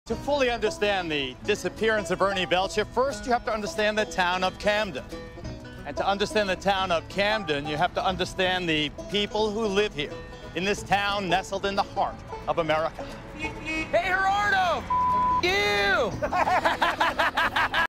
To fully understand the disappearance of Ernie Belcher, first you have to understand the town of Camden. And to understand the town of Camden, you have to understand the people who live here, in this town nestled in the heart of America. Hey, Geraldo! You!